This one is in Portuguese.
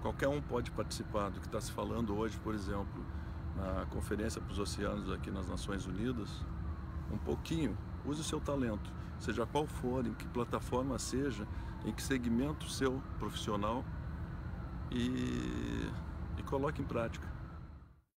Qualquer um pode participar do que está se falando hoje, por exemplo, na Conferência para os Oceanos aqui nas Nações Unidas. Um pouquinho, use o seu talento, seja qual for, em que plataforma seja, em que segmento seu profissional, e coloque em prática.